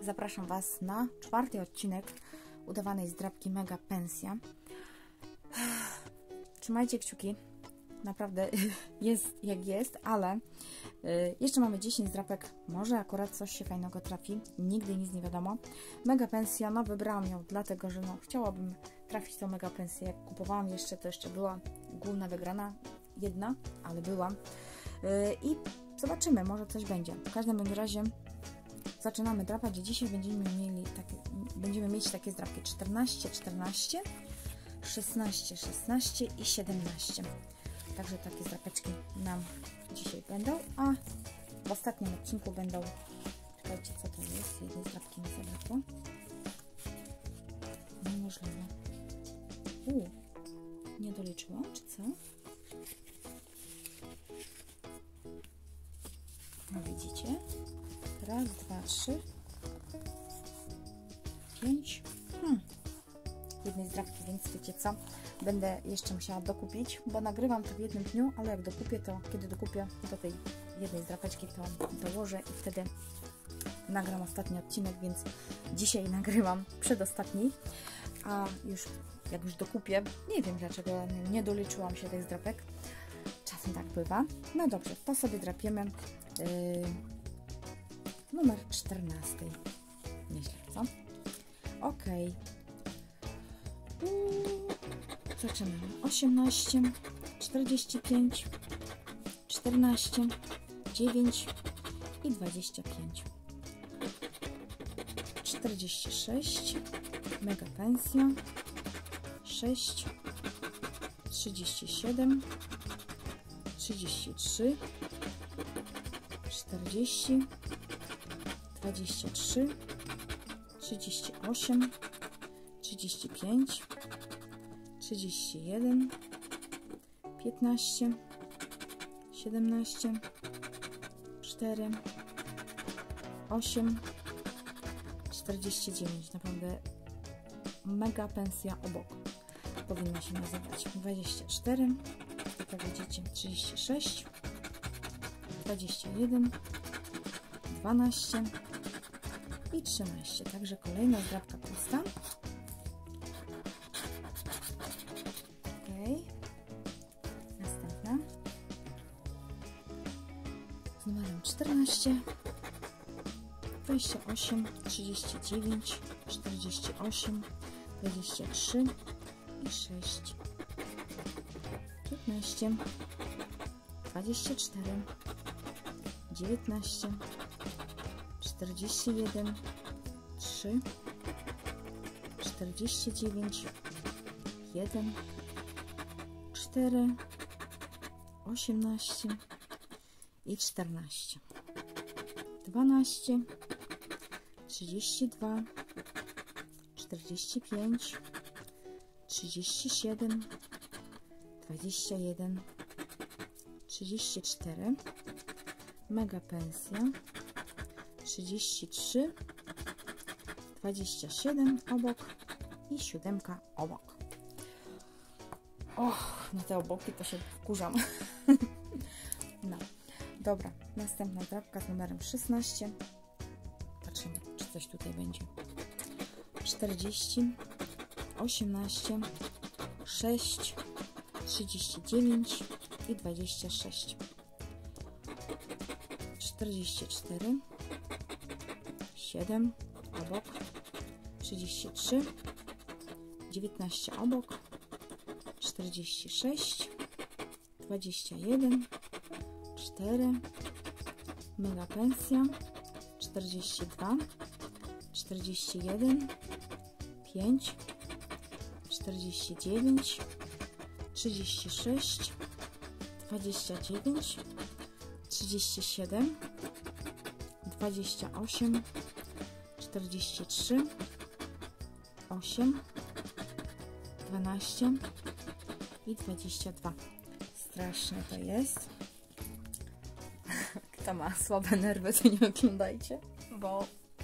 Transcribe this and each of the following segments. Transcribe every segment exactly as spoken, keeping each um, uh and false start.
zapraszam Was na czwarty odcinek udawanej zdrabki Mega Pensja. Trzymajcie kciuki, naprawdę jest jak jest, ale jeszcze mamy dziesięć zdrabek, może akurat coś się fajnego trafi, nigdy nic nie wiadomo. Mega Pensja, no wybrałam ją dlatego, że no chciałabym trafić tą Mega Pensję. Jak kupowałam jeszcze, to jeszcze była główna wygrana, jedna, ale była. I zobaczymy, może coś będzie. W każdym bądź razie zaczynamy drapać. Dzisiaj będziemy mieli takie, będziemy mieć takie zdrapki czternaście, czternaście, szesnaście, szesnaście i siedemnaście. Także takie zdrapeczki nam dzisiaj będą, a w ostatnim odcinku będą, czekajcie, co to jest, jednej zdrapki mi zabrakło. Niemożliwe. U, nie doliczyłam, czy co? No widzicie? Raz, dwa, trzy, pięć. Hmm. Jednej zdrapki, więc wiecie co? Będę jeszcze musiała dokupić, bo nagrywam to w jednym dniu, ale jak dokupię, to kiedy dokupię do tej jednej zdrapeczki, to dołożę i wtedy nagram ostatni odcinek, więc dzisiaj nagrywam przedostatni, a już jak już dokupię, nie wiem dlaczego nie doliczyłam się tych zdrapek. Czasem tak bywa. No dobrze, to sobie drapiemy yy, numer czternasty. Nieźle, co? Ok. Zaczynamy. osiemnaście, czterdzieści pięć, czternaście, dziewięć i dwadzieścia pięć. czterdzieści sześć, Mega Pensja, sześć, trzydzieści siedem, trzydzieści trzy, czterdzieści, dwadzieścia trzy, trzydzieści osiem, trzydzieści pięć, trzydzieści jeden, piętnaście, siedemnaście, cztery, osiem, czterdzieści dziewięć. Naprawdę Mega Pensja obok powinna się nazywać. dwadzieścia cztery, jak widzicie, trzydzieści sześć, dwadzieścia jeden, dwanaście i trzynaście. Także kolejna zdrabka pusta. Ok. Następna. Z numerem czternaście, dwadzieścia osiem, trzydzieści dziewięć, czterdzieści osiem, dwadzieścia trzy i sześć. piętnaście, dwadzieścia cztery, dziewiętnaście, czterdzieści jeden, trzy, czterdzieści dziewięć, jeden, cztery, osiemnaście i czternaście. dwanaście, trzydzieści dwa, czterdzieści pięć, trzydzieści siedem, dwadzieścia jeden, trzydzieści cztery, Mega Pensja, trzydzieści trzy, dwadzieścia siedem obok i siódemka obok. Och, na te oboki to się wkurzam. No, dobra, następna drapka z numerem szesnaście. Patrzymy, czy coś tutaj będzie. czterdzieści, osiemnaście, sześć, trzydzieści dziewięć i dwadzieścia sześć. czterdzieści cztery, siedem obok, trzydzieści trzy, dziewiętnaście obok, czterdzieści sześć, dwadzieścia jeden, cztery, Mega Pensja, czterdzieści dwa, czterdzieści jeden, pięć, czterdzieści dziewięć, trzydzieści sześć, dwadzieścia dziewięć, trzydzieści siedem, dwadzieścia osiem, czterdzieści trzy, osiem, dwanaście i dwadzieścia dwa. Straszne to jest. Kto ma słabe nerwy, to nie oglądajcie, bo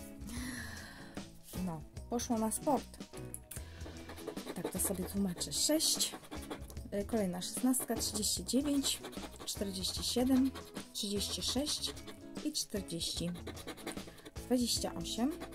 no, poszło na sport. Tak to sobie tłumaczę. sześć, kolejna szesnastka, trzydzieści dziewięć, czterdzieści siedem, trzydzieści sześć i czterdzieści. dwadzieścia osiem,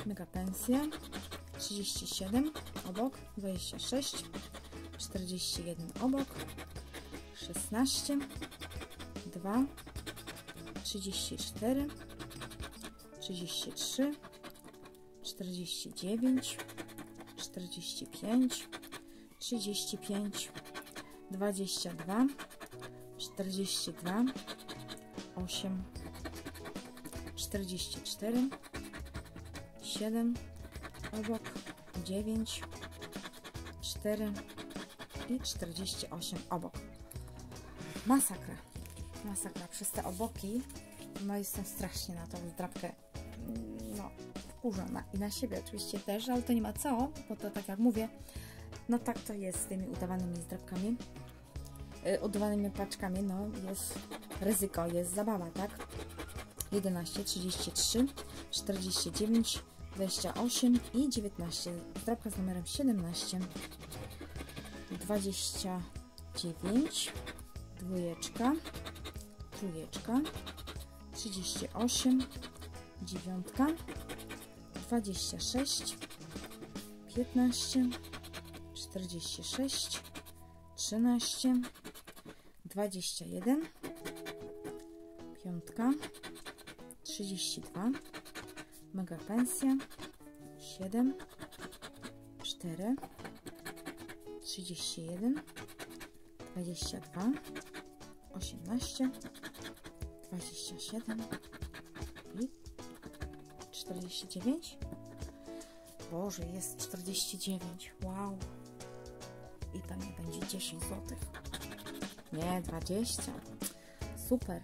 mega pensje, trzydzieści siedem obok, dwadzieścia sześć, czterdzieści jeden obok, szesnaście, dwa, trzydzieści cztery, trzydzieści trzy, czterdzieści dziewięć, czterdzieści pięć, trzydzieści pięć, dwadzieścia dwa, czterdzieści dwa, osiem, czterdzieści cztery, siedem obok, dziewięć, cztery i czterdzieści osiem obok. Masakra, masakra przez te oboki. No jestem strasznie na tą zdrabkę no, wkurzona i na siebie oczywiście też, ale to nie ma co, bo to tak jak mówię, no tak to jest z tymi udawanymi zdrabkami, yy, udawanymi paczkami, no jest ryzyko, jest zabawa, tak? jedenaście, trzydzieści trzy, czterdzieści dziewięć, dwadzieścia osiem i dziewiętnaście. Zdrabka z numerem siedemnaście, dwadzieścia dziewięć, dwójeczka, trójeczka, trzydzieści osiem, dziewiątka, dwadzieścia sześć, piętnaście, czterdzieści sześć, trzynaście, dwadzieścia jeden, piątka, trzydzieści dwa, mega pensja, siedem, cztery, trzydzieści jeden, dwadzieścia dwa, osiemnaście, dwadzieścia siedem i czterdzieści dziewięć. Boże, jest czterdzieści dziewięć. Wow. I pewnie będzie dziesięć złotych. Nie, dwadzieścia. Super.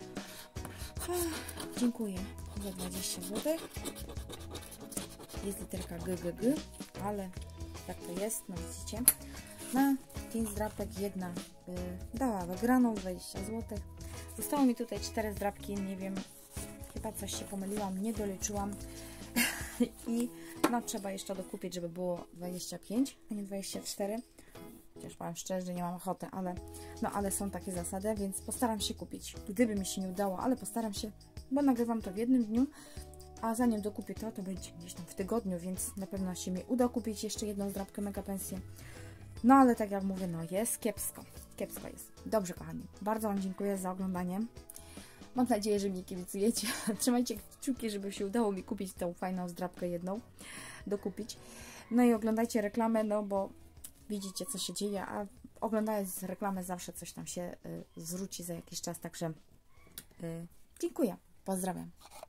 Ech, dziękuję za dwadzieścia złotych. Jest literka G, G, G, ale tak to jest, no widzicie. Na pięć zdrapek jedna y, dała wygraną dwadzieścia złotych. Zostało mi tutaj cztery zdrapki, nie wiem, chyba coś się pomyliłam, nie doliczyłam. I no trzeba jeszcze dokupić, żeby było dwadzieścia pięć, a nie dwadzieścia cztery. Chociaż powiem szczerze, że nie mam ochoty, ale no ale są takie zasady, więc postaram się kupić. Gdyby mi się nie udało, ale postaram się, bo nagrywam to w jednym dniu, a zanim dokupię to, to będzie gdzieś tam w tygodniu, więc na pewno się mi uda kupić jeszcze jedną zdrabkę mega pensję. No ale tak jak mówię, no jest kiepsko. Kiepsko jest. Dobrze, kochani. Bardzo Wam dziękuję za oglądanie. Mam nadzieję, że mnie kibicujecie. Trzymajcie kciuki, żeby się udało mi kupić tą fajną zdrabkę jedną. Dokupić. No i oglądajcie reklamę, no bo widzicie, co się dzieje, a oglądając reklamę zawsze coś tam się y, zwróci za jakiś czas. Także y, dziękuję. Pozdrawiam.